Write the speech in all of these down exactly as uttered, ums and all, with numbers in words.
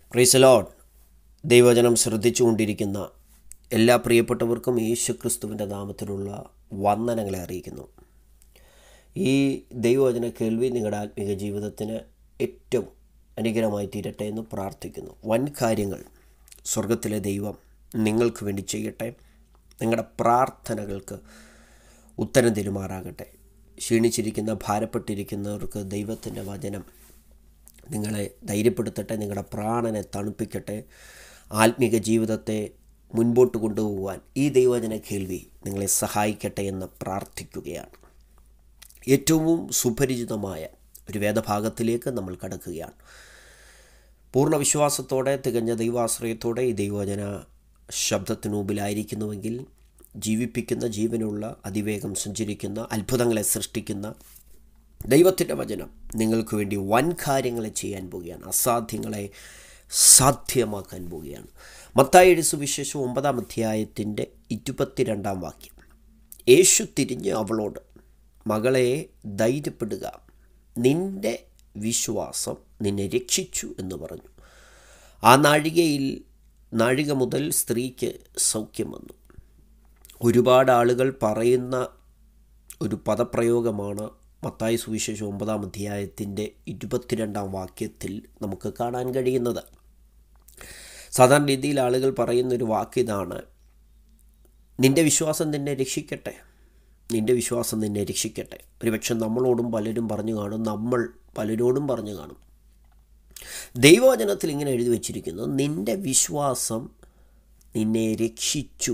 Praise the Lord. ദൈവവചനം ശ്രദ്ധിച്ചുകൊണ്ടിരിക്കുന്ന എല്ലാ പ്രിയപ്പെട്ടവർക്കും യേശുക്രിസ്തുവിൻ്റെ നാമത്തിലുള്ള വന്ദനങ്ങളെ അറിയിക്കുന്നു. ഈ ദൈവവചന കേൾവി നിങ്ങളുടെ ആത്മീക ജീവിതത്തിന് ഏറ്റവും അനുഗ്രഹമായി തീരട്ടെ എന്ന് പ്രാർത്ഥിക്കുന്നു. വൻ കാര്യങ്ങൾ സ്വർഗത്തിലെ ദൈവം നിങ്ങൾക്ക് വേണ്ടി ചെയ്യട്ടെ. നിങ്ങളുടെ പ്രാർത്ഥനകൾക്ക് ഉത്തരം തരുമാറാകട്ടെ. ക്ഷീണിച്ചിരിക്കുന്ന ഭാരപ്പെട്ടിരിക്കുന്നവർക്ക് ദൈവത്തിൻ്റെ വചനം നിങ്ങളെ ധൈര്യപ്പെടുത്തട്ടെ, നിങ്ങളുടെ പ്രാണനെ തണുപ്പിക്കട്ടെ. ആത്മീക ജീവിതത്തെ മുൻപോട്ട് കൊണ്ടുപോകുവാൻ ഈ ദൈവവചന കേൾവി നിങ്ങളെ സഹായിക്കട്ടെ എന്ന് പ്രാർത്ഥിക്കുകയാണ്. ഏറ്റവും സുപരിചിതമായ ഒരു വേദഭാഗത്തിലേക്ക് നമ്മൾ കടക്കുകയാണ്. പൂർണ്ണ വിശ്വാസത്തോടെ, തികഞ്ഞ ദൈവാശ്രയത്തോടെ ഈ ദൈവവചന ശബ്ദത്തിനു മുമ്പിലായിരിക്കുന്നുവെങ്കിൽ ജീവിപ്പിക്കുന്ന, ജീവനുള്ള, അതിവേഗം സഞ്ചരിക്കുന്ന, അത്ഭുതങ്ങളെ സൃഷ്ടിക്കുന്ന ദൈവത്തിൻ്റെ വചനം നിങ്ങൾക്ക് വേണ്ടി വൻ കാര്യങ്ങളെ ചെയ്യാൻ പോവുകയാണ്. അസാധ്യങ്ങളെ സാധ്യമാക്കാൻ പോവുകയാണ്. മത്തായിയുടെ സുവിശേഷം ഒമ്പതാം അധ്യായത്തിൻ്റെ ഇരുപത്തിരണ്ടാം വാക്യം. യേശു തിരിഞ്ഞ് അവളോട്, മകളെ ധൈര്യപ്പെടുക, നിൻ്റെ വിശ്വാസം നിന്നെ രക്ഷിച്ചു എന്ന് പറഞ്ഞു. ആ നാഴികയിൽ നാഴിക മുതൽ സ്ത്രീക്ക് സൗഖ്യം വന്നു. ഒരുപാട് ആളുകൾ പറയുന്ന ഒരു പദപ്രയോഗമാണ് മത്തായി സുവിശേഷം ഒമ്പതാം അധ്യായത്തിൻ്റെ ഇരുപത്തിരണ്ടാം വാക്യത്തിൽ നമുക്ക് കാണാൻ കഴിയുന്നത്. സാധാരണ രീതിയിൽ ആളുകൾ പറയുന്നൊരു വാക്കിതാണ്, നിൻ്റെ വിശ്വാസം നിന്നെ രക്ഷിക്കട്ടെ, നിൻ്റെ വിശ്വാസം നിന്നെ രക്ഷിക്കട്ടെ. ഒരുപക്ഷെ നമ്മളോടും പലരും പറഞ്ഞു കാണും, നമ്മൾ പലരോടും പറഞ്ഞു കാണും. ദൈവവചനത്തിൽ ഇങ്ങനെ എഴുതി വച്ചിരിക്കുന്നു, നിൻ്റെ വിശ്വാസം നിന്നെ രക്ഷിച്ചു.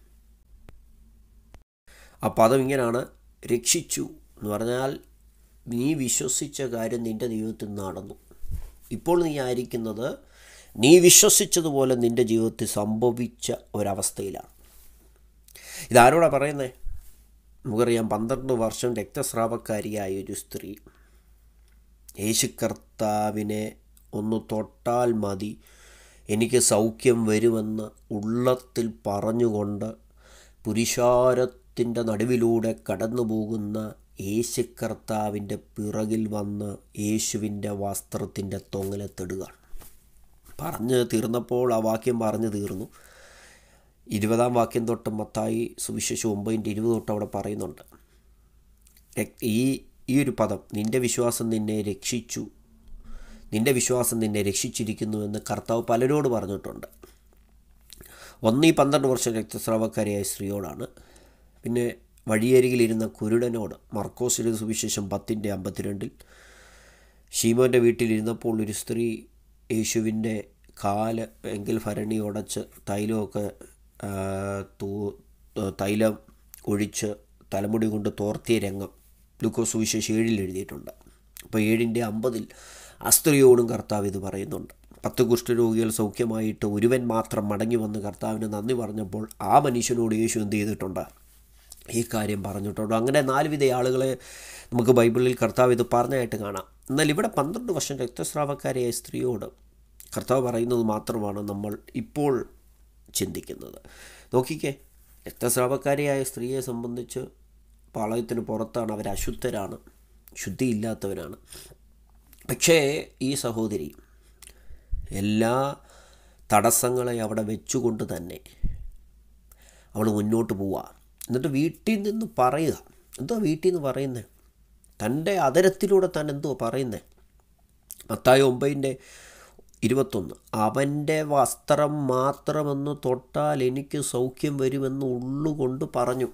ആ പദം ഇങ്ങനെയാണ്, രക്ഷിച്ചു എന്ന് പറഞ്ഞാൽ നീ വിശ്വസിച്ച കാര്യം നിൻ്റെ ജീവിതത്തിൽ നടന്നു. ഇപ്പോൾ നീ ആയിരിക്കുന്നത് നീ വിശ്വസിച്ചതുപോലെ നിൻ്റെ ജീവിതത്തിൽ സംഭവിച്ച ഒരവസ്ഥയിലാണ്. ഇതാരോടാണ് പറയുന്നത്? നമുക്കറിയാം, പന്ത്രണ്ട് വർഷം രക്തസ്രാവക്കാരിയായ ഒരു സ്ത്രീ യേശു കർത്താവിനെ ഒന്ന് തൊട്ടാൽ മതി, എനിക്ക് സൗഖ്യം വരുമെന്ന് ഉള്ളത്തിൽ പറഞ്ഞുകൊണ്ട് പുരുഷാരത്തിൻ്റെ നടുവിലൂടെ കടന്നു പോകുന്ന യേശു കർത്താവിൻ്റെ പിറകിൽ വന്ന് യേശുവിൻ്റെ വസ്ത്രത്തിൻ്റെ തൊങ്ങലെത്തിടുകയാണ്. പറഞ്ഞ് തീർന്നപ്പോൾ ആ വാക്യം പറഞ്ഞു തീർന്നു. ഇരുപതാം വാക്യം തൊട്ട് മത്തായി സുവിശേഷം ഒമ്പതിൻ്റെ ഇരുപത് തൊട്ട് അവിടെ പറയുന്നുണ്ട്. ഈ ഈ ഒരു പദം, നിൻ്റെ വിശ്വാസം നിന്നെ രക്ഷിച്ചു, നിൻ്റെ വിശ്വാസം നിന്നെ രക്ഷിച്ചിരിക്കുന്നു എന്ന് കർത്താവ് പലരോട് പറഞ്ഞിട്ടുണ്ട്. ഒന്ന് ഈ പന്ത്രണ്ട് വർഷം രക്തസ്രാവക്കാരിയായ സ്ത്രീയോടാണ്. പിന്നെ വഴിയരികിലിരുന്ന കുരുടനോട്, മർക്കോസിലെ സുവിശേഷം പത്തിൻ്റെ അമ്പത്തിരണ്ടിൽ. ശീമോൻ്റെ വീട്ടിലിരുന്നപ്പോൾ ഒരു സ്ത്രീ യേശുവിൻ്റെ കാല് എങ്കിൽ ഭരണി ഉടച്ച് തൈലമൊക്കെ തൂ തൈലം ഒഴിച്ച് തലമുടി കൊണ്ട് തോർത്തിയ രംഗം ലൂക്കോസ് സുവിശേഷം ഏഴിൽ എഴുതിയിട്ടുണ്ട്. അപ്പോൾ ഏഴിൻ്റെ അമ്പതിൽ ആ സ്ത്രീയോടും കർത്താവ് ഇത് പറയുന്നുണ്ട്. പത്ത് കുഷ്ഠരോഗികൾ സൗഖ്യമായിട്ട് ഒരുവൻ മാത്രം മടങ്ങി വന്ന് കർത്താവിന് നന്ദി പറഞ്ഞപ്പോൾ ആ മനുഷ്യനോട് യേശു എന്ത് ചെയ്തിട്ടുണ്ട്? ഈ കാര്യം പറഞ്ഞിട്ടുണ്ട്. അങ്ങനെ നാലുവിധ ആളുകളെ നമുക്ക് ബൈബിളിൽ കർത്താവ് ഇത് പറഞ്ഞായിട്ട് കാണാം. എന്നാൽ ഇവിടെ പന്ത്രണ്ട് വർഷം രക്തസ്രാവക്കാരിയായ സ്ത്രീയോട് കർത്താവ് പറയുന്നത് മാത്രമാണ് നമ്മൾ ഇപ്പോൾ ചിന്തിക്കുന്നത്. നോക്കിക്കേ, രക്തസ്രാവക്കാരിയായ സ്ത്രീയെ സംബന്ധിച്ച് പാളയത്തിന് പുറത്താണ്, അവർ അശുദ്ധരാണ്, ശുദ്ധിയില്ലാത്തവരാണ്. പക്ഷേ ഈ സഹോദരി എല്ലാ തടസ്സങ്ങളെ അവിടെ വെച്ചുകൊണ്ട് തന്നെ അവൾ മുന്നോട്ട് പോവുക. എന്നിട്ട് വീട്ടിൽ നിന്ന് പറയുക. എന്തോ വീട്ടിൽ നിന്ന് പറയുന്നത്? തൻ്റെ അതരത്തിലൂടെ താൻ എന്തോ പറയുന്നത്? മത്തായി ഒമ്പതിൻ്റെ ഇരുപത്തൊന്ന്, അവൻ്റെ വസ്ത്രം മാത്രമെന്ന് തൊട്ടാൽ എനിക്ക് സൗഖ്യം വരുമെന്ന് ഉള്ളുകൊണ്ട് പറഞ്ഞു.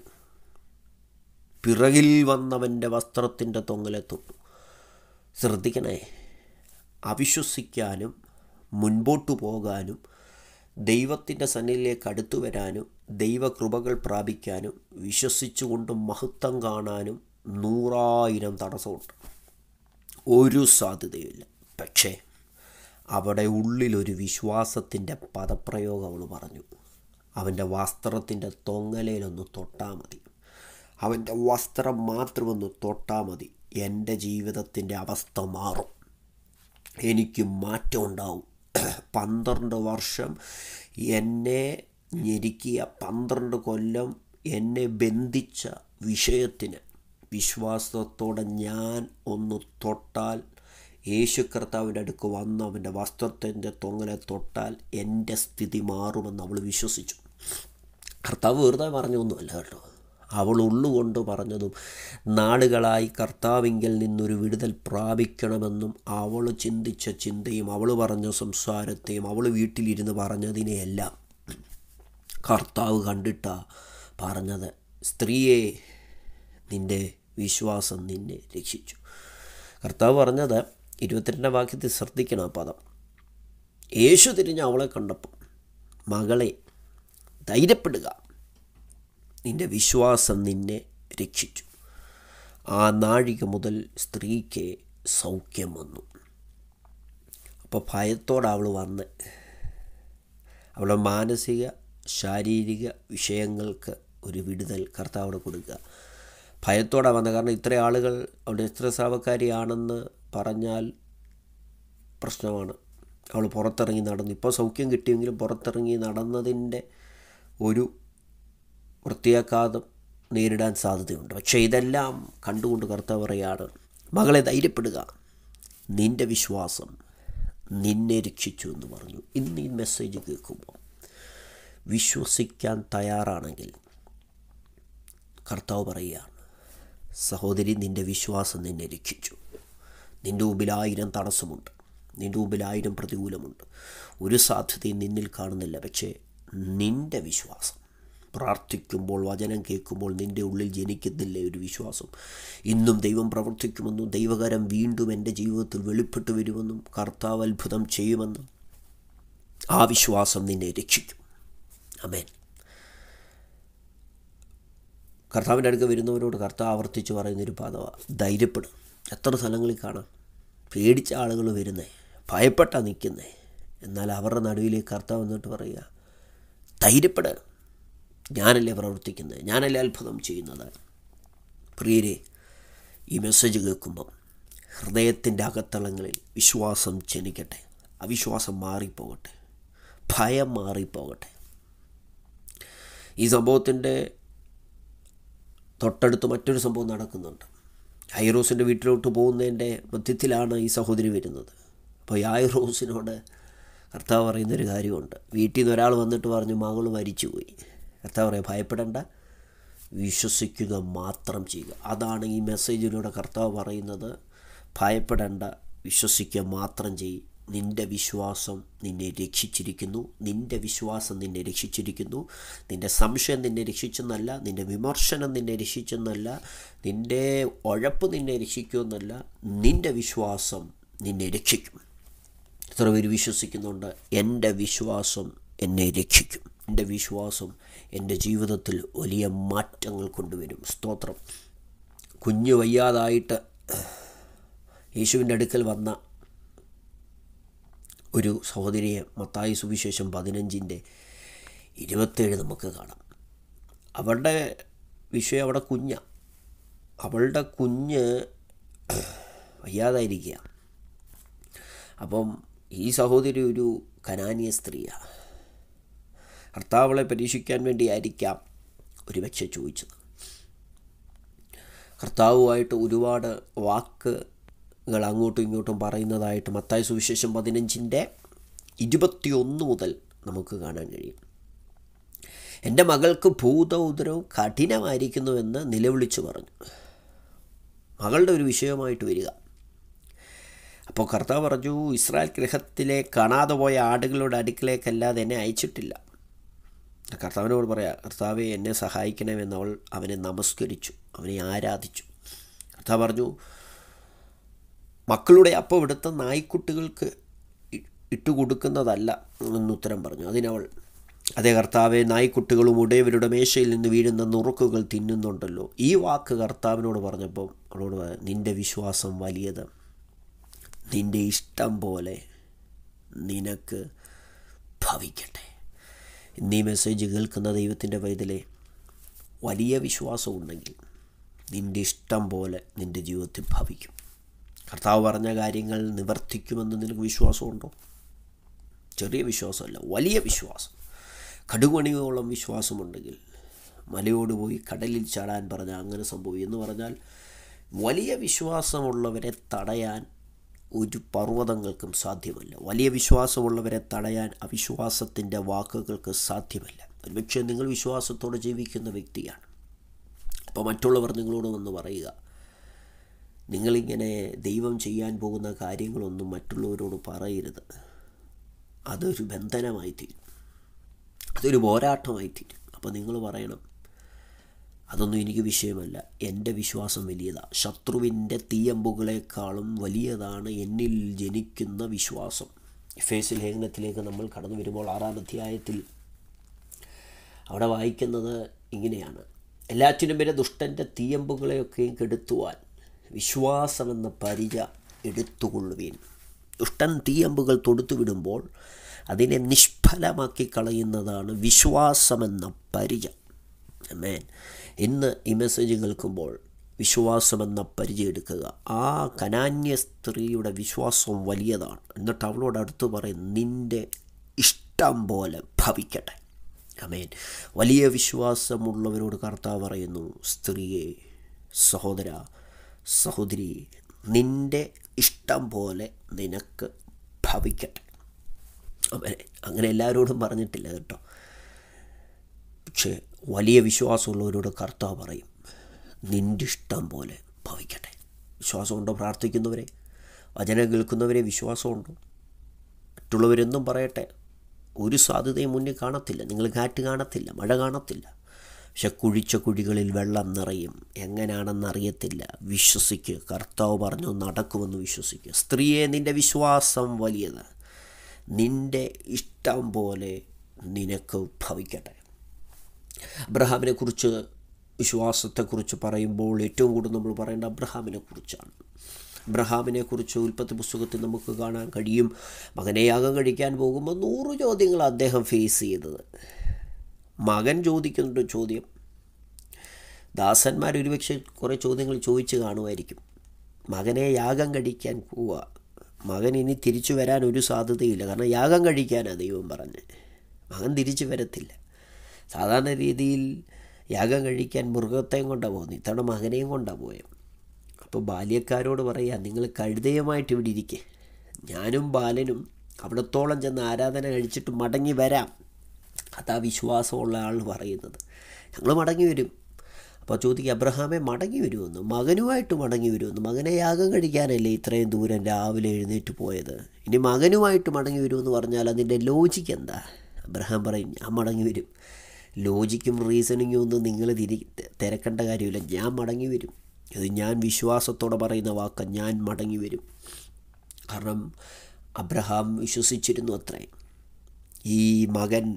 പിറകിൽ വന്നവൻ്റെ വസ്ത്രത്തിൻ്റെ തൊങ്ങലെത്തും. ശ്രദ്ധിക്കണേ, അവിശ്വസിക്കാനും മുൻപോട്ടു പോകാനും ദൈവത്തിൻ്റെ സന്നിധിയിലേക്ക് അടുത്തു വരാനും ദൈവകൃപകൾ പ്രാപിക്കാനും വിശ്വസിച്ചുകൊണ്ട് മഹത്വം കാണാനും നൂറായിരം തടസ്സമുണ്ട്. ഒരു സാധ്യതയുമില്ല. പക്ഷേ അവിടെ ഉള്ളിലൊരു വിശ്വാസത്തിൻ്റെ പദപ്രയോഗം അവൾ പറഞ്ഞു. അവൻ്റെ വസ്ത്രത്തിൻ്റെ തൊങ്ങലയിലൊന്ന് തൊട്ടാൽ മതി, അവൻ്റെ വസ്ത്രം മാത്രമൊന്ന് തൊട്ടാൽ മതി, എൻ്റെ ജീവിതത്തിൻ്റെ അവസ്ഥ മാറും, എനിക്ക് മാറ്റം ഉണ്ടാവും. പന്ത്രണ്ട് വർഷം എന്നെ ഞെരുക്കിയ, പന്ത്രണ്ട് കൊല്ലം എന്നെ ബന്ധിച്ച വിഷയത്തിന് വിശ്വാസത്തോടെ ഞാൻ ഒന്ന് തൊട്ടാൽ യേശു കർത്താവിൻ്റെ അടുക്ക് വന്ന് അവൻ്റെ വസ്ത്രത്തിൻ്റെ തൊങ്ങലെ തൊട്ടാൽ എൻ്റെ സ്ഥിതി മാറുമെന്ന് അവൾ വിശ്വസിച്ചു. കർത്താവ് വെറുതെ പറഞ്ഞൊന്നുമല്ല കേട്ടോ, അവൾ ഉള്ളുകൊണ്ട് പറഞ്ഞതും നാളുകളായി കർത്താവിങ്കിൽ നിന്നൊരു വിടുതൽ പ്രാപിക്കണമെന്നും അവൾ ചിന്തിച്ച ചിന്തയും അവൾ പറഞ്ഞ സംസാരത്തെയും അവൾ വീട്ടിലിരുന്ന് പറഞ്ഞതിനെയെല്ലാം കർത്താവ് കണ്ടിട്ടാ പറഞ്ഞത്, സ്ത്രീയെ നിൻ്റെ വിശ്വാസം നിന്നെ രക്ഷിച്ചു. കർത്താവ് പറഞ്ഞത് ഇരുപത്തിരണ്ടാം വാക്യത്തിൽ ശ്രദ്ധിക്കണം ആ പദം. യേശു തിരിഞ്ഞ് അവളെ കണ്ടപ്പോൾ, മകളെ ധൈര്യപ്പെടുക, നിൻ്റെ വിശ്വാസം നിന്നെ രക്ഷിച്ചു. ആ നാഴിക മുതൽ സ്ത്രീക്ക് സൗഖ്യം വന്നു. അപ്പോൾ ഭയത്തോടെ അവൾ വന്ന് അവളുടെ മാനസിക ശാരീരിക വിഷയങ്ങൾക്ക് ഒരു വിടുതൽ കർത്താവോട് കൊടുക്കുക. ഭയത്തോടെ വന്നത്, കാരണം ഇത്ര ആളുകൾ അവളുടെ രക്തസ്രാവക്കാരിയാണെന്ന് പറഞ്ഞാൽ പ്രശ്നമാണ്. അവൾ പുറത്തിറങ്ങി നടന്നു. ഇപ്പോൾ സൗഖ്യം കിട്ടിയെങ്കിലും പുറത്തിറങ്ങി നടന്നതിൻ്റെ ഒരു വൃത്തിയാക്കാതെ നേരിടാൻ സാധ്യതയുണ്ട്. പക്ഷേ ഇതെല്ലാം കണ്ടുകൊണ്ട് കർത്താവ് പറയുകയാണ്, മകളെ ധൈര്യപ്പെടുക, നിൻ്റെ വിശ്വാസം നിന്നെ രക്ഷിച്ചു എന്ന് പറഞ്ഞു. ഇന്ന് ഈ മെസ്സേജ് കേൾക്കുമ്പോൾ വിശ്വസിക്കാൻ തയ്യാറാണെങ്കിൽ കർത്താവ് പറയുകയാണ്, സഹോദരി നിൻ്റെ വിശ്വാസം നിന്നെ രക്ഷിച്ചു. നിൻ്റെ മുമ്പിലായിരം തടസ്സമുണ്ട്, നിൻ്റെ മുമ്പിലായിരം പ്രതികൂലമുണ്ട്, ഒരു സാധ്യതയും നിന്നിൽ കാണുന്നില്ല. പക്ഷേ നിൻ്റെ വിശ്വാസം, പ്രാർത്ഥിക്കുമ്പോൾ വചനം കേൾക്കുമ്പോൾ നിൻ്റെ ഉള്ളിൽ ജനിക്കുന്നില്ലേ ഒരു വിശ്വാസം, ഇന്നും ദൈവം പ്രവർത്തിക്കുമെന്നും ദൈവകരം വീണ്ടും എൻ്റെ ജീവിതത്തിൽ വെളിപ്പെട്ടു വരുമെന്നും കർത്താവ് അത്ഭുതം ചെയ്യുമെന്നും ആ വിശ്വാസം നിന്നെ രക്ഷിക്കും. ആമേൻ. കർത്താവിൻ്റെ അടുക്ക് വരുന്നവരോട് കർത്താവ് ആവർത്തിച്ച് പറയുന്നൊരു പദമാണ് ധൈര്യപ്പെടും. എത്ര സ്ഥലങ്ങളിൽ കാണാം പേടിച്ച ആളുകൾ വരുന്നേ, ഭയപ്പെട്ടാ നിൽക്കുന്നേ. എന്നാൽ അവരുടെ നടുവിലേക്ക് കർത്താവ് എന്നിട്ട് പറയുക, ധൈര്യപ്പെട്, ഞാനല്ലേ പ്രവർത്തിക്കുന്നത്, ഞാനല്ലേ അത്ഭുതം ചെയ്യുന്നത്. പ്രിയരെ, ഈ മെസ്സേജ് കേൾക്കുമ്പം ഹൃദയത്തിൻ്റെ അകത്തളങ്ങളിൽ വിശ്വാസം ജനിക്കട്ടെ, അവിശ്വാസം മാറിപ്പോകട്ടെ, ഭയം മാറിപ്പോകട്ടെ. ഈ സംഭവത്തിൻ്റെ തൊട്ടടുത്ത് മറ്റൊരു സംഭവം നടക്കുന്നുണ്ട്. യായിറോസിൻ്റെ വീട്ടിലോട്ട് പോകുന്നതിൻ്റെ മധ്യത്തിലാണ് ഈ സഹോദരി വരുന്നത്. അപ്പോൾ യായിറോസിനോട് കർത്താവ് പറയുന്നൊരു കാര്യമുണ്ട്. വീട്ടിൽ നിന്ന് ഒരാൾ വന്നിട്ട് പറഞ്ഞു, മകൾ മരിച്ചുപോയി. കർത്താവ് പറയും, ഭയപ്പെടേണ്ട, വിശ്വസിക്കുക മാത്രം ചെയ്യുക. അതാണ് ഈ മെസ്സേജിലൂടെ കർത്താവ് പറയുന്നത്. ഭയപ്പെടേണ്ട, വിശ്വസിക്കുക മാത്രം ചെയ്യും. നിൻ്റെ വിശ്വാസം നിന്നെ രക്ഷിച്ചിരിക്കുന്നു. നിൻ്റെ വിശ്വാസം നിന്നെ രക്ഷിച്ചിരിക്കുന്നു. നിൻ്റെ സംശയം നിന്നെ രക്ഷിച്ചെന്നല്ല, നിൻ്റെ വിമർശനം നിന്നെ രക്ഷിച്ചെന്നല്ല, നിൻ്റെ ഉഴപ്പ് നിന്നെ രക്ഷിക്കുമെന്നല്ല, നിൻ്റെ വിശ്വാസം നിന്നെ രക്ഷിക്കും. എത്ര പേര് വിശ്വസിക്കുന്നുണ്ട്, എൻ്റെ വിശ്വാസം എന്നെ രക്ഷിക്കും, എൻ്റെ വിശ്വാസം എൻ്റെ ജീവിതത്തിൽ വലിയ മാറ്റങ്ങൾ കൊണ്ടുവരും. സ്തോത്രം. കുഞ്ഞു വയ്യാതായിട്ട് യേശുവിൻ്റെ അടുക്കൽ വന്ന ഒരു സഹോദരിയെ മത്തായി സുവിശേഷം പതിനഞ്ചിൻ്റെ ഇരുപത്തേഴ് നമുക്ക് കാണാം. അവളുടെ വിഷയം അവിടെ കുഞ്ഞ അവളുടെ കുഞ്ഞ് വയ്യാതായിരിക്കുക. അപ്പം ഈ സഹോദരി ഒരു കനാനിയ സ്ത്രീയാണ്. കർത്താവളെ പരീക്ഷിക്കാൻ വേണ്ടിയായിരിക്കാം ഒരു പക്ഷേ ചോദിച്ചത്. കർത്താവുമായിട്ട് ഒരുപാട് വാക്കുകൾ അങ്ങോട്ടും ഇങ്ങോട്ടും പറയുന്നതായിട്ട് മത്തായി സുവിശേഷം പതിനഞ്ചിൻ്റെ ഇരുപത്തിയൊന്ന് മുതൽ നമുക്ക് കാണാൻ കഴിയും. എൻ്റെ മകൾക്ക് ഭൂതോദരവും കഠിനമായിരിക്കുന്നുവെന്ന് നിലവിളിച്ചു പറഞ്ഞു. മകളുടെ ഒരു വിഷയമായിട്ട് വരിക. അപ്പോൾ കർത്താവ് പറഞ്ഞു, ഇസ്രായേൽ ഗൃഹത്തിലെ കാണാതെ പോയ ആടുകളുടെ അടുക്കിലേക്കല്ലാതെ എന്നെ അയച്ചിട്ടില്ല. കർത്താവിനോട് പറയാം, കർത്താവെ എന്നെ സഹായിക്കണമെന്ന് അവൾ അവനെ നമസ്കരിച്ചു, അവനെ ആരാധിച്ചു. കർത്താവ് പറഞ്ഞു, മക്കളുടെ അപ്പം എടുത്ത നായ്ക്കുട്ടികൾക്ക് ഇട്ടുകൊടുക്കുന്നതല്ല എന്നുത്തരം പറഞ്ഞു. അതിനവൾ, അതേ കർത്താവെ, നായ്ക്കുട്ടികളും ഉടയവരുടെ മേശയിൽ നിന്ന് വീഴുന്ന നുറുക്കുകൾ തിന്നുന്നുണ്ടല്ലോ. ഈ വാക്ക് കർത്താവിനോട് പറഞ്ഞപ്പോൾ അവളോട് പറയാം, നിൻ്റെ വിശ്വാസം വലിയത്, നിൻ്റെ ഇഷ്ടം പോലെ നിനക്ക് ഭവിക്കട്ടെ. ഇന്നീ മെസ്സേജ് കേൾക്കുന്ന ദൈവത്തിൻ്റെ പൈതലേ, വലിയ വിശ്വാസമുണ്ടെങ്കിൽ നിൻ്റെ ഇഷ്ടം പോലെ നിൻ്റെ ജീവിതത്തിൽ ഭവിക്കും. കർത്താവ് പറഞ്ഞ കാര്യങ്ങൾ നിവർത്തിക്കുമെന്ന് നിനക്ക് വിശ്വാസമുണ്ടോ? ചെറിയ വിശ്വാസമല്ല, വലിയ വിശ്വാസം. കടുകണിയോളം വിശ്വാസമുണ്ടെങ്കിൽ മലയോട് പോയി കടലിൽ ചാടാൻ പറഞ്ഞാൽ അങ്ങനെ സംഭവിക്കും എന്ന് പറഞ്ഞാൽ, വലിയ വിശ്വാസമുള്ളവരെ തടയാൻ ഒരു പർവ്വതങ്ങൾക്കും സാധ്യമല്ല. വലിയ വിശ്വാസമുള്ളവരെ തടയാൻ അവിശ്വാസത്തിൻ്റെ വാക്കുകൾക്ക് സാധ്യമല്ല. ഒരുപക്ഷെ നിങ്ങൾ വിശ്വാസത്തോടെ ജീവിക്കുന്ന വ്യക്തിയാണ്. അപ്പോൾ മറ്റുള്ളവർ നിങ്ങളോട് വന്ന് പറയുക, നിങ്ങളിങ്ങനെ ദൈവം ചെയ്യാൻ പോകുന്ന കാര്യങ്ങളൊന്നും മറ്റുള്ളവരോട് പറയരുത്. അതൊരു ബന്ധനമായി തീരും, അതൊരു പോരാട്ടമായി തീരും. അപ്പോൾ നിങ്ങൾ പറയണം, അതൊന്നും എനിക്ക് വിഷയമല്ല, എൻ്റെ വിശ്വാസം വലിയതാണ്. ശത്രുവിൻ്റെ തീയമ്പുകളെക്കാളും വലിയതാണ് എന്നിൽ ജനിക്കുന്ന വിശ്വാസം. എഫേസ്യ ലേഖനത്തിലേക്ക് നമ്മൾ കടന്നു വരുമ്പോൾ ആറാം അധ്യായത്തിൽ അവിടെ വായിക്കുന്നത് ഇങ്ങനെയാണ്: എല്ലാറ്റിനും വരെ ദുഷ്ടൻ്റെ തീയമ്പുകളെയൊക്കെയും കെടുത്തുവാൻ വിശ്വാസമെന്ന പരിച എടുത്തുകൊള്ളുവീൻ. ദുഷ്ടൻ തീയമ്പുകൾ തൊടുത്തു വിടുമ്പോൾ അതിനെ നിഷ്ഫലമാക്കി കളയുന്നതാണ് വിശ്വാസമെന്ന പരിച. ആമേൻ. ഇന്ന് ഈ മെസ്സേജ് കേൾക്കുമ്പോൾ വിശ്വാസമെന്ന പരിചയം എടുക്കുക. ആ കനാന്യ സ്ത്രീയുടെ വിശ്വാസം വലിയതാണ്. എന്നിട്ട് അവളോട് അടുത്ത് പറയും, നിൻ്റെ ഇഷ്ടം പോലെ ഭവിക്കട്ടെ. ആമേൻ. വലിയ വിശ്വാസമുള്ളവരോട് കർത്താവ് പറയുന്നു, സ്ത്രീയെ, സഹോദര, സഹോദരി, നിൻ്റെ ഇഷ്ടം പോലെ നിനക്ക് ഭവിക്കട്ടെ. ആമേൻ. അങ്ങനെ എല്ലാവരോടും പറഞ്ഞിട്ടില്ല കേട്ടോ. പക്ഷേ വലിയ വിശ്വാസമുള്ളവരോട് കർത്താവ് പറയും, നിൻ്റെ ഇഷ്ടം പോലെ ഭവിക്കട്ടെ. വിശ്വാസമുണ്ടോ പ്രാർത്ഥിക്കുന്നവരെ? വചനം കേൾക്കുന്നവരെ വിശ്വാസമുണ്ടോ? മറ്റുള്ളവരെന്നും പറയട്ടെ, ഒരു സാധ്യതയും മുന്നിൽ കാണത്തില്ല. നിങ്ങൾ കാറ്റ് കാണത്തില്ല, മഴ കാണത്തില്ല, പക്ഷെ കുഴിച്ച കുഴികളിൽ വെള്ളം നിറയും. എങ്ങനെയാണെന്നറിയത്തില്ല. വിശ്വസിക്കുക. കർത്താവ് പറഞ്ഞു നടക്കുമെന്ന് വിശ്വസിക്കുക. സ്ത്രീയെ, നിൻ്റെ വിശ്വാസം വലിയത്, നിൻ്റെ ഇഷ്ടം പോലെ നിനക്ക് ഭവിക്കട്ടെ. അബ്രഹാമിനെ കുറിച്ച്, വിശ്വാസത്തെക്കുറിച്ച് പറയുമ്പോൾ ഏറ്റവും കൂടുതൽ നമ്മൾ പറയേണ്ട അബ്രഹാമിനെ കുറിച്ചാണ്. അബ്രഹാമിനെ കുറിച്ച് ഉൽപ്പത്തി പുസ്തകത്തിൽ നമുക്ക് കാണാൻ കഴിയും. മകനെ യാഗം കഴിക്കാൻ പോകുമ്പോൾ നൂറ് ചോദ്യങ്ങൾ അദ്ദേഹം ഫേസ് ചെയ്തത്. മകൻ ചോദിക്കുന്നൊരു ചോദ്യം, ദാസന്മാർ ഒരുപക്ഷെ കുറേ ചോദ്യങ്ങൾ ചോദിച്ച് കാണുമായിരിക്കും. മകനെ യാഗം കഴിക്കാൻ പോവുക, മകൻ ഇനി തിരിച്ചു വരാൻ ഒരു സാധ്യതയില്ല. കാരണം യാഗം കഴിക്കാനാണ് ദൈവം പറഞ്ഞ്. മകൻ തിരിച്ചു വരത്തില്ല. സാധാരണ രീതിയിൽ യാഗം കഴിക്കാൻ മൃഗത്തെയും കൊണ്ടാണ് പോകുന്നത്. ഇത്തവണ മകനെയും കൊണ്ടാണ് പോയത്. അപ്പോൾ ബാല്യക്കാരോട് പറയുക, നിങ്ങൾ കഴുതയുമായിട്ട് ഇവിടെ ഇരിക്കെ, ഞാനും ബാലനും അവിടത്തോളം ചെന്ന് ആരാധന കഴിച്ചിട്ട് മടങ്ങി വരാം. അതാ വിശ്വാസമുള്ള ആൾ പറയുന്നത്. ഞങ്ങൾ മടങ്ങി വരും. അപ്പോൾ ചോദിക്കുക, അബ്രഹാമെ മടങ്ങി വരുമെന്ന്? മകനുമായിട്ട് മടങ്ങി വരുമെന്ന്? മകനെ യാഗം കഴിക്കാനല്ലേ ഇത്രയും ദൂരം രാവിലെ എഴുന്നേറ്റ് പോയത്? ഇനി മകനുമായിട്ട് മടങ്ങി വരുമെന്ന് പറഞ്ഞാൽ അതിൻ്റെ ലോജിക്ക് എന്താ? അബ്രഹാം പറയും, ഞാൻ മടങ്ങി വരും. ലോജിക്കും റീസണിങ്ങും ഒന്നും നിങ്ങൾ തിരി തിരക്കേണ്ട കാര്യമില്ല, ഞാൻ മടങ്ങി വരും. ഇത് ഞാൻ വിശ്വാസത്തോടെ പറയുന്ന വാക്ക്, ഞാൻ മടങ്ങി വരും. കാരണം അബ്രഹാം വിശ്വസിച്ചിരുന്നു അത്രേ. ഈ മകൻ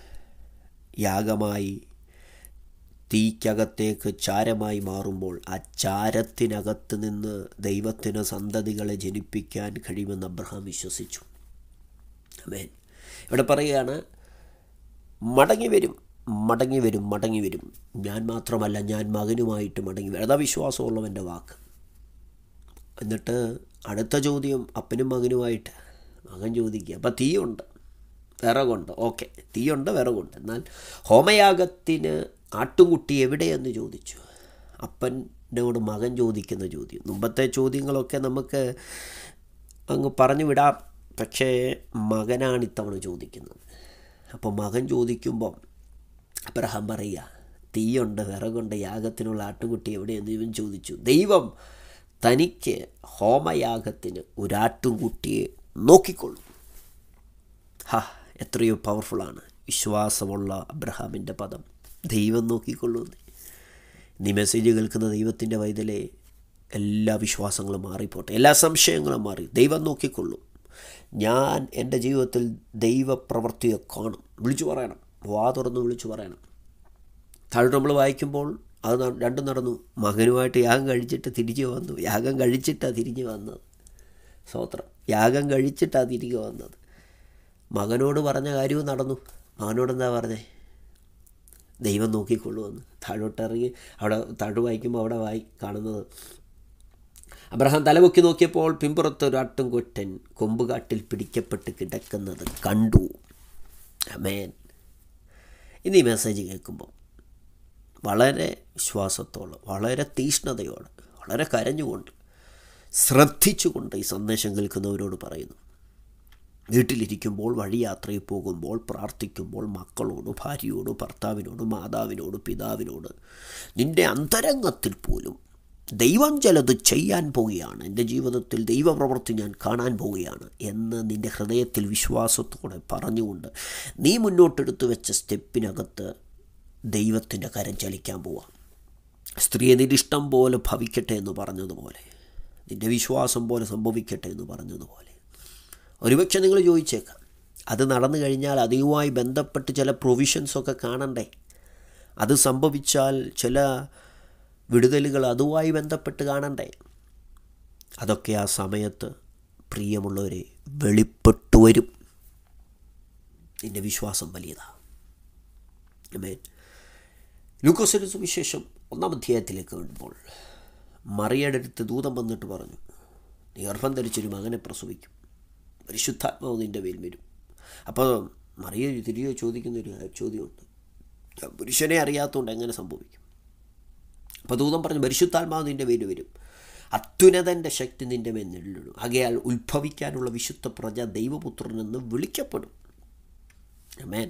യാഗമായി തീക്കകത്തേക്ക് ചാരമായി മാറുമ്പോൾ ആ ചാരത്തിനകത്ത് നിന്ന് ദൈവത്തിന് സന്തതികളെ ജനിപ്പിക്കാൻ കഴിയുമെന്ന് അബ്രഹാം വിശ്വസിച്ചു. ആമേൻ. ഇവിടെ പറയുകയാണ്, മടങ്ങി വരും, മടങ്ങി വരും, മടങ്ങി വരും. ഞാൻ മാത്രമല്ല, ഞാൻ മകനുമായിട്ട് മടങ്ങി വരും. അതാ വിശ്വാസമുള്ളവൻ്റെ വാക്ക്. എന്നിട്ട് അടുത്ത ചോദ്യം അപ്പനും മകനുമായിട്ട്. മകൻ ചോദിക്കുക, അപ്പം തീയുണ്ട്, വിറകുണ്ട്. ഓക്കെ, തീയുണ്ട്, വിറകുണ്ട്. എന്നാൽ ഹോമയാഗത്തിന് ആട്ടുംകുട്ടി എവിടെയെന്ന് ചോദിച്ചു. അപ്പനോട് മകൻ ചോദിക്കുന്ന ചോദ്യം. മുമ്പത്തെ ചോദ്യങ്ങളൊക്കെ നമുക്ക് അങ്ങ് പറഞ്ഞു വിടാം. പക്ഷേ മകനാണ് ഇത്തവണ ചോദിക്കുന്നത്. അപ്പോൾ മകൻ ചോദിക്കുമ്പം അബ്രഹാം പറയുക, തീയുണ്ട്, വിറകുണ്ട്, യാഗത്തിനുള്ള ആട്ടുംകുട്ടി എവിടെയെന്ന് ഇവൻ ചോദിച്ചു. ദൈവം തനിക്ക് ഹോമയാഗത്തിന് ഒരാട്ടുംകുട്ടിയെ നോക്കിക്കൊള്ളും. ഹാ, എത്രയോ പവർഫുള്ളാണ് വിശ്വാസമുള്ള അബ്രഹാമിൻ്റെ പദം. ദൈവം നോക്കിക്കൊള്ളുന്നു. നീ മെസ്സേജ് കേൾക്കുന്ന ദൈവത്തിൻ്റെ വൈതലേ, എല്ലാ വിശ്വാസങ്ങളും മാറിപ്പോട്ടെ, എല്ലാ സംശയങ്ങളും മാറി. ദൈവം നോക്കിക്കൊള്ളും. ഞാൻ എൻ്റെ ജീവിതത്തിൽ ദൈവപ്രവൃത്തിയെ കാണും. വിളിച്ചു പറയണം, വാ തുറന്ന് വിളിച്ചു പറയണം. താഴെ നമ്മൾ വായിക്കുമ്പോൾ അത് രണ്ടും നടന്നു. മകനുമായിട്ട് യാഗം കഴിച്ചിട്ട് തിരിഞ്ഞു വന്നു. യാഗം കഴിച്ചിട്ടാണ് തിരിഞ്ഞു വന്നത്. സ്തോത്രം. യാഗം കഴിച്ചിട്ടാണ് തിരികെ വന്നത്. മകനോട് പറഞ്ഞ കാര്യവും നടന്നു. മകനോടെന്താ പറഞ്ഞേ? ദൈവം നോക്കിക്കൊള്ളുമെന്ന്. താഴോട്ടിറങ്ങി അവിടെ താഴ് വായിക്കുമ്പോൾ അവിടെ വായി കാണുന്നത്, അബ്രഹാം തലപൊക്കി നോക്കിയപ്പോൾ പിമ്പുറത്ത് ഒരു ആട്ടുംകൊറ്റൻ കൊമ്പുകാട്ടിൽ പിടിക്കപ്പെട്ട് കിടക്കുന്നത് കണ്ടു. ആമേൻ. ഇന്ന് ഈ മെസ്സേജ് കേൾക്കുമ്പോൾ വളരെ വിശ്വാസത്തോടെ, വളരെ തീഷ്ണതയോടെ, വളരെ കരഞ്ഞുകൊണ്ട് ശ്രദ്ധിച്ചുകൊണ്ട് ഈ സന്ദേശം കേൾക്കുന്നവരോട് പറയുന്നു. വീട്ടിലിരിക്കുമ്പോൾ, വഴിയാത്രയിൽ പോകുമ്പോൾ, പ്രാർത്ഥിക്കുമ്പോൾ, മക്കളോട്, ഭാര്യയോട്, ഭർത്താവിനോട്, മാതാവിനോട്, പിതാവിനോട്, നിൻ്റെ അന്തരംഗത്തിൽ പോലും ദൈവം ചിലത് ചെയ്യാൻ പോവുകയാണ്, എൻ്റെ ജീവിതത്തിൽ ദൈവപ്രവൃത്തി ഞാൻ കാണാൻ പോവുകയാണ് എന്ന് നിൻ്റെ ഹൃദയത്തിൽ വിശ്വാസത്തോടെ പറഞ്ഞുകൊണ്ട് നീ മുന്നോട്ടെടുത്ത് വെച്ച സ്റ്റെപ്പിനകത്ത് ദൈവത്തിൻ്റെ കരം ചലിക്കാൻ പോവാം. സ്ത്രീയെ നിൻ്റെ ഇഷ്ടം പോലെ ഭവിക്കട്ടെ എന്ന് പറഞ്ഞതുപോലെ, നിൻ്റെ വിശ്വാസം പോലെ സംഭവിക്കട്ടെ എന്ന് പറഞ്ഞതുപോലെ, ഒരുപക്ഷെ നിങ്ങൾ ചോദിച്ചേക്കാം, അത് നടന്നു കഴിഞ്ഞാൽ അതുമായി ബന്ധപ്പെട്ട് ചില പ്രൊവിഷൻസൊക്കെ കാണണ്ടേ? അത് സംഭവിച്ചാൽ ചില വിടുതലുകൾ അതുമായി ബന്ധപ്പെട്ട് കാണണ്ടേ? അതൊക്കെ ആ സമയത്ത് പ്രിയമുള്ളവരെ വെളിപ്പെട്ടു വരും. നിൻ്റെ വിശ്വാസം വലിയതാണ്. ആമേൻ. ലൂക്കോസിന്റെ സുവിശേഷം ഒന്നാം അധ്യായത്തിലേക്ക് വരുമ്പോൾ മറിയയുടെ അടുത്ത് ദൂതൻ വന്നിട്ട് പറഞ്ഞു, നീ ഗർഭം ധരിച്ചൊരു മകനെ പ്രസവിക്കും, പരിശുദ്ധാത്മാവ് നിൻ്റെ മേൽ വരും. അപ്പോൾ മറിയ തിരികെ ചോദിക്കുന്നൊരു ചോദ്യമുണ്ട്, പുരുഷനെ അറിയാത്തതുകൊണ്ട് എങ്ങനെ സംഭവിക്കും? അപ്പോൾ ദൂതൻ പറഞ്ഞു, പരിശുദ്ധാത്മാവ് നിൻ്റെ മേൽ വരും, അത്യുന്നതൻ്റെ ശക്തി നിൻ്റെ മേൽ നിഴലിടും, ആകയാൽ ഉത്ഭവിക്കാനുള്ള വിശുദ്ധ പ്രജ ദൈവപുത്രനെന്ന് വിളിക്കപ്പെടും. ആമേൻ.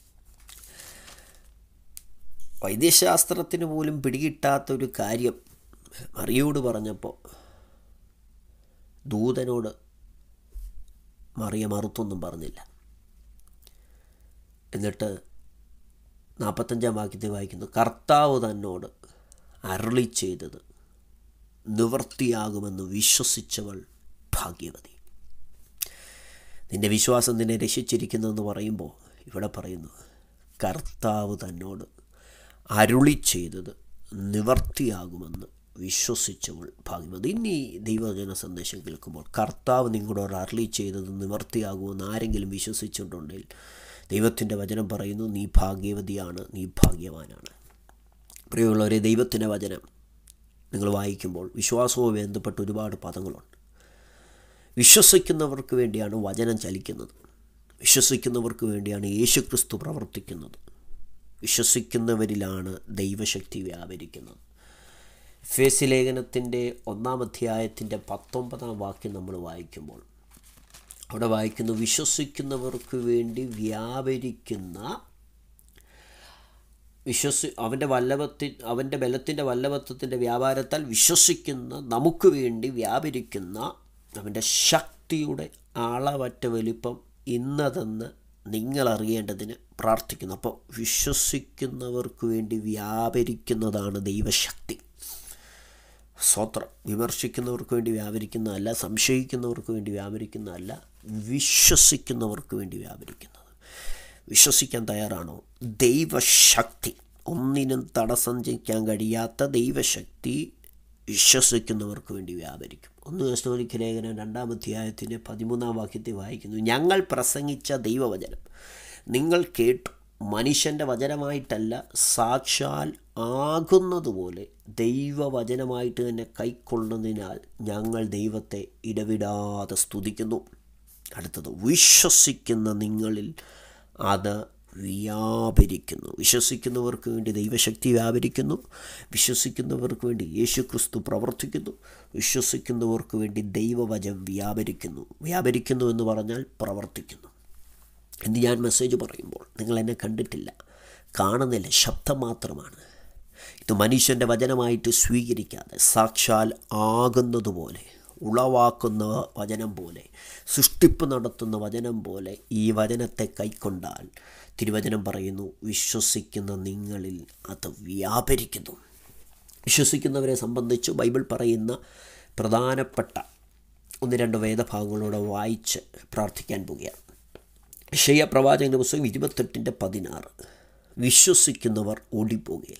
വൈദ്യശാസ്ത്രത്തിന് പോലും പിടികിട്ടാത്തൊരു കാര്യം മറിയോട് പറഞ്ഞപ്പോൾ ദൂതനോട് മറിയ മറുത്തൊന്നും പറഞ്ഞില്ല. എന്നിട്ട് നാൽപ്പത്തഞ്ചാം വാക്യത്തിൽ വായിക്കുന്നു, കർത്താവ് തന്നോട് അരുളി ചെയ്തത് നിവൃത്തിയാകുമെന്ന് വിശ്വസിച്ചവൾ ഭാഗ്യവതി. നിൻ്റെ വിശ്വാസം നിന്നെ രക്ഷിച്ചിരിക്കുന്നെന്ന് പറയുമ്പോൾ ഇവിടെ പറയുന്നു, കർത്താവ് തന്നോട് അരുളി ചെയ്തത് നിവർത്തിയാകുമെന്ന് വിശ്വസിച്ചവൾ ഭാഗ്യവതി. ഇനി ദൈവജന സന്ദേശം കേൾക്കുമ്പോൾ കർത്താവ് നിങ്ങളോട് അരുളി ചെയ്തത് നിവർത്തിയാകുമെന്ന് ആരെങ്കിലും വിശ്വസിച്ചിട്ടുണ്ടെങ്കിൽ ദൈവത്തിൻ്റെ വചനം പറയുന്നു, നീ ഭാഗ്യവതിയാണ്, നീ ഭാഗ്യവാനാണ്. പ്രിയമുള്ളവരെ, ദൈവത്തിൻ്റെ വചനം നിങ്ങൾ വായിക്കുമ്പോൾ വിശ്വാസവുമായി ബന്ധപ്പെട്ട് ഒരുപാട് പദങ്ങളുണ്ട്. വിശ്വസിക്കുന്നവർക്ക് വേണ്ടിയാണ് വചനം ചലിക്കുന്നത്. വിശ്വസിക്കുന്നവർക്ക് വേണ്ടിയാണ് യേശുക്രിസ്തു പ്രവർത്തിക്കുന്നത്. വിശ്വസിക്കുന്നവരിലാണ് ദൈവശക്തി വ്യാപരിക്കുന്നത്. എഫേസ്യ ലേഖനത്തിൻ്റെ ഒന്നാം അധ്യായത്തിൻ്റെ പത്തൊമ്പതാം വാക്യം നമ്മൾ വായിക്കുമ്പോൾ അവിടെ വായിക്കുന്നു, വിശ്വസിക്കുന്നവർക്ക് വേണ്ടി വ്യാപരിക്കുന്ന വിശ്വസി അവൻ്റെ വല്ലഭത്തി അവൻ്റെ ബലത്തിൻ്റെ വല്ലഭത്വത്തിൻ്റെ വ്യാപാരത്താൽ വിശ്വസിക്കുന്ന നമുക്ക് വേണ്ടി വ്യാപരിക്കുന്ന അവൻ്റെ ശക്തിയുടെ അളവറ്റ വലിപ്പം ഇന്നതെന്ന് നിങ്ങൾ അറിയേണ്ടതിന് പ്രാർത്ഥിക്കുന്നു. അപ്പോൾ വിശ്വസിക്കുന്നവർക്ക് വേണ്ടി വ്യാപരിക്കുന്നതാണ് ദൈവശക്തി. സ്വത്രം വിമർശിക്കുന്നവർക്ക് വേണ്ടി വ്യാപരിക്കുന്നതല്ല, സംശയിക്കുന്നവർക്ക് വേണ്ടി വ്യാപരിക്കുന്നതല്ല, വിശ്വസിക്കുന്നവർക്ക് വേണ്ടി വ്യാപരിക്കുന്നത്. വിശ്വസിക്കാൻ തയ്യാറാണോ? ദൈവശക്തി, ഒന്നിനും തടസ്സം ചെയ്യാൻ കഴിയാത്ത ദൈവശക്തി വിശ്വസിക്കുന്നവർക്ക് വേണ്ടി വ്യാപരിക്കും. ഒന്ന് തെസ്സലോനിക്യ ലേഖനം രണ്ടാം അധ്യായത്തിൻ്റെ പതിമൂന്നാം വാക്യത്തിൽ വായിക്കുന്നു, ഞങ്ങൾ പ്രസംഗിച്ച ദൈവവചനം നിങ്ങൾ കേട്ടു, മനുഷ്യൻ്റെ വചനമായിട്ടല്ല, സാക്ഷാൽ ആകുന്നതുപോലെ ദൈവവചനമായിട്ട് തന്നെ കൈക്കൊള്ളുന്നതിനാൽ ഞങ്ങൾ ദൈവത്തെ ഇടവിടാതെ സ്തുതിക്കുന്നു. അടുത്തത്, വിശ്വസിക്കുന്ന നിങ്ങളിൽ അത് വ്യാപരിക്കുന്നു. വിശ്വസിക്കുന്നവർക്ക് വേണ്ടി ദൈവശക്തി വ്യാപരിക്കുന്നു. വിശ്വസിക്കുന്നവർക്ക് വേണ്ടി യേശുക്രിസ്തു പ്രവർത്തിക്കുന്നു. വിശ്വസിക്കുന്നവർക്ക് വേണ്ടി ദൈവവചനം വ്യാപരിക്കുന്നു. വ്യാപരിക്കുന്നു എന്ന് പറഞ്ഞാൽ പ്രവർത്തിക്കുന്നു. എന്ന് ഞാൻ മെസ്സേജ് പറയുമ്പോൾ നിങ്ങൾ എന്നെ കണ്ടിട്ടില്ല, കാണുന്നില്ല, ശബ്ദം മാത്രമാണ്. ഇത് മനുഷ്യൻ്റെ വചനമായിട്ട് സ്വീകരിക്കാതെ സാക്ഷാൽ ആകുന്നതുപോലെ, ഉളവാക്കുന്ന വചനം പോലെ, സൃഷ്ടിപ്പ് നടത്തുന്ന വചനം പോലെ ഈ വചനത്തെ കൈക്കൊണ്ടാൽ തിരുവചനം പറയുന്നു, വിശ്വസിക്കുന്ന നിങ്ങളിൽ അത് വ്യാപരിക്കുന്നു. വിശ്വസിക്കുന്നവരെ സംബന്ധിച്ച് ബൈബിൾ പറയുന്ന പ്രധാനപ്പെട്ട ഒന്ന് രണ്ട് വേദഭാഗങ്ങളോടെ വായിച്ച് പ്രാർത്ഥിക്കാൻ പോവുകയാണ്. യെശയ്യാ പ്രവാചകന്റെ പുസ്തകം ഇരുപത്തെട്ടിൻ്റെ പതിനാറ്, വിശ്വസിക്കുന്നവർ ഓടിപ്പോകുകയില്ല.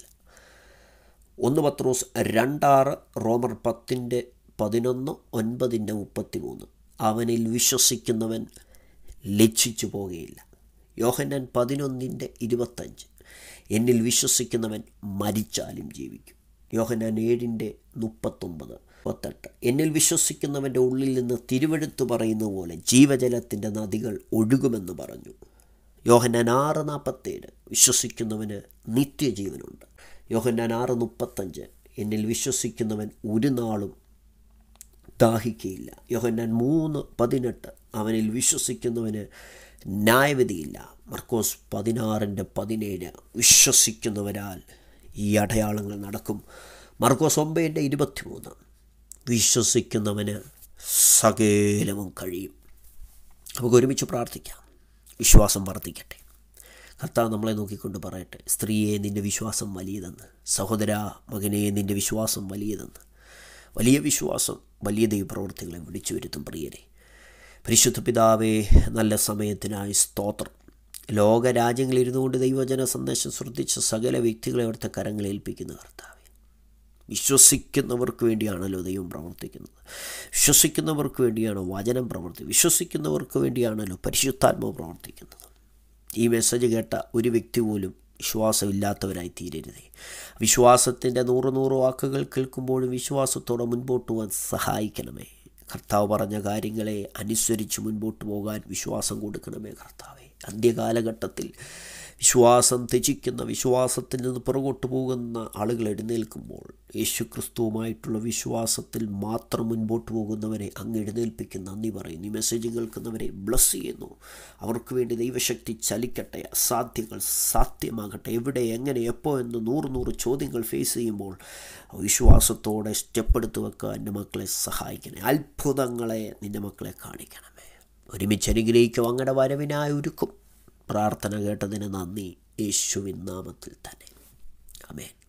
ഒന്ന് പത്രോസ് രണ്ടാറ്, റോമർ പത്തിൻ്റെ പതിനൊന്ന്, ഒൻപതിൻ്റെ മുപ്പത്തി മൂന്ന്, അവനിൽ വിശ്വസിക്കുന്നവൻ ലജ്ജിച്ചു പോകുകയില്ല. യോഹന്നാൻ പതിനൊന്നിൻ്റെ ഇരുപത്തഞ്ച്, എന്നിൽ വിശ്വസിക്കുന്നവൻ മരിച്ചാലും ജീവിക്കും. യോഹന്നാൻ ഏഴിൻ്റെ മുപ്പത്തൊമ്പത് മുപ്പത്തെട്ട്, എന്നിൽ വിശ്വസിക്കുന്നവൻ്റെ ഉള്ളിൽ നിന്ന് തിരുവെഴുത്ത് പറയുന്ന പോലെ ജീവജലത്തിൻ്റെ നദികൾ ഒഴുകുമെന്ന് പറഞ്ഞു. യോഹന്നാൻ ആറ് നാൽപ്പത്തേഴ്, വിശ്വസിക്കുന്നവന് നിത്യജീവനുണ്ട്. യോഹന്നാൻ ആറ് മുപ്പത്തഞ്ച്, എന്നിൽ വിശ്വസിക്കുന്നവൻ ഒരു നാളും ദാഹിക്കുകയില്ല. യോഹന്നാൻ മൂന്ന് പതിനെട്ട്, അവനിൽ വിശ്വസിക്കുന്നവന് ന്യായവിധിയില്ല. മർക്കോസ് പതിനാറിൻ്റെ പതിനേഴ്, വിശ്വസിക്കുന്നവരാൽ ഈ അടയാളങ്ങൾ നടക്കും. മർക്കോസ് ഒമ്പതിൻ്റെ ഇരുപത്തിമൂന്ന്, വിശ്വസിക്കുന്നവന് സകലവും കഴിയും. നമുക്ക് ഒരുമിച്ച് പ്രാർത്ഥിക്കാം. വിശ്വാസം വർദ്ധിക്കട്ടെ. കർത്താവ് നമ്മളെ നോക്കിക്കൊണ്ട് പറയട്ടെ, സ്ത്രീയെ നിൻ്റെ വിശ്വാസം വലിയതെന്ന്, സഹോദര മകനെ നിൻ്റെ വിശ്വാസം വലിയതെന്ന്. വലിയ വിശ്വാസം വലിയ ദൈവപ്രവൃത്തികളെ വിളിച്ചു വരുത്തും. പ്രിയരെ, പരിശുദ്ധ പിതാവേ, നല്ല സമയത്തിനായി സ്തോത്രം. ലോകരാജ്യങ്ങളിലിരുന്നു കൊണ്ട് ദൈവജന സന്ദേശം ശ്രദ്ധിച്ച സകല വ്യക്തികളെ അവിടുത്തെ കരങ്ങളിൽ ഏൽപ്പിക്കുന്ന കർത്താവേ, വിശ്വസിക്കുന്നവർക്ക് വേണ്ടിയാണല്ലോ ദൈവം പ്രവർത്തിക്കുന്നത്. വിശ്വസിക്കുന്നവർക്ക് വേണ്ടിയാണ് വചനം പ്രവർത്തിക്കുന്നത്. വിശ്വസിക്കുന്നവർക്ക് വേണ്ടിയാണല്ലോ പരിശുദ്ധാത്മാവ് പ്രവർത്തിക്കുന്നത്. ഈ മെസ്സേജ് കേട്ട ഒരു വ്യക്തി പോലും വിശ്വാസമില്ലാത്തവരായി തീരരുതേ. വിശ്വാസത്തിൻ്റെ നൂറ് നൂറ് വാക്കുകൾ കേൾക്കുമ്പോഴും വിശ്വാസത്തോടെ മുൻപോട്ട് പോകാൻ സഹായിക്കണമേ. കർത്താവ് പറഞ്ഞ കാര്യങ്ങളെ അനുസരിച്ച് മുൻപോട്ട് പോകാൻ വിശ്വാസം കൊടുക്കണമേ കർത്താവേ. അന്ത്യകാലഘട്ടത്തിൽ വിശ്വാസം ത്യജിക്കുന്ന, വിശ്വാസത്തിൽ നിന്ന് പുറകോട്ട് പോകുന്ന ആളുകൾ എഴുന്നേൽക്കുമ്പോൾ യേശുക്രിസ്തുവുമായിട്ടുള്ള വിശ്വാസത്തിൽ മാത്രം മുൻപോട്ട് പോകുന്നവരെ അങ്ങ് എഴുന്നേൽപ്പിക്കുന്ന നന്ദി പറയുന്നു. ഈ മെസ്സേജ് കേൾക്കുന്നവരെ ബ്ലസ് ചെയ്യുന്നു. അവർക്ക് വേണ്ടി ദൈവശക്തി ചലിക്കട്ടെ. അസാധ്യങ്ങൾ സാധ്യമാകട്ടെ. എവിടെ, എങ്ങനെ, എപ്പോൾ എന്ന് നൂറ് നൂറ് ചോദ്യങ്ങൾ ഫേസ് ചെയ്യുമ്പോൾ വിശ്വാസത്തോടെ സ്റ്റെപ്പ് എടുത്ത് വെക്കാൻ എൻ്റെ മക്കളെ സഹായിക്കണേ. അത്ഭുതങ്ങളെ നിൻ്റെ മക്കളെ കാണിക്കണമേ. ഒരുമിച്ച് അനുഗ്രഹിക്കും. അങ്ങയുടെ വരവിനായി ഒരുക്കും. പ്രാർത്ഥന കേട്ടതിന് നന്ദി. യേശുവിൻ നാമത്തിൽ തന്നെ. ആമേൻ.